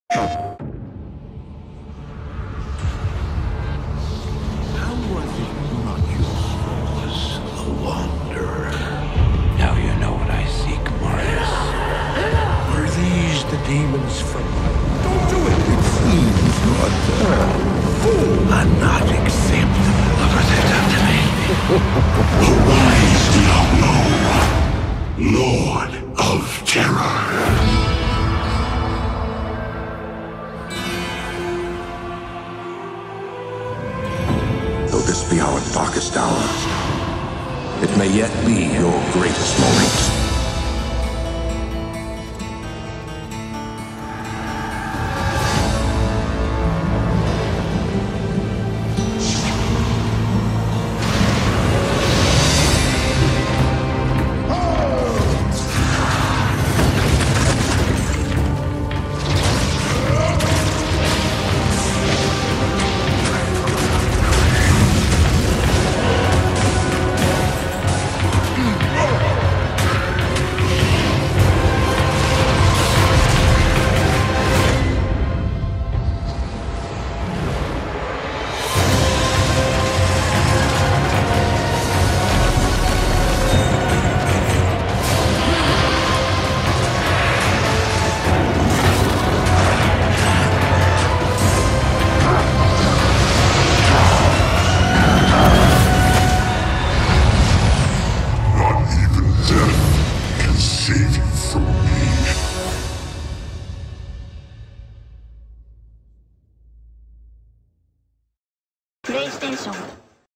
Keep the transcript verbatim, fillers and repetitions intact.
How was it not yours, a wanderer? Now you know what I seek, Marius. Were these the demons from... Don't do it! It seems your turn. I'm not acceptable. Look what they've done to me. Arise, Diablo, Lord of Terror. Though this be our darkest hour, it may yet be your greatest moment.